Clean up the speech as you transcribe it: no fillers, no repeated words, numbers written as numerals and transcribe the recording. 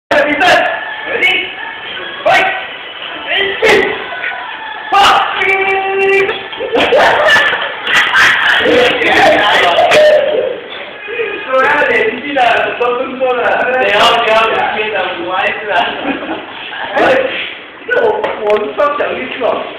比赛，ready，fight，说要联系的，都不说了。不要贴的，不碍事啊。哎，这我是双小玉是哦。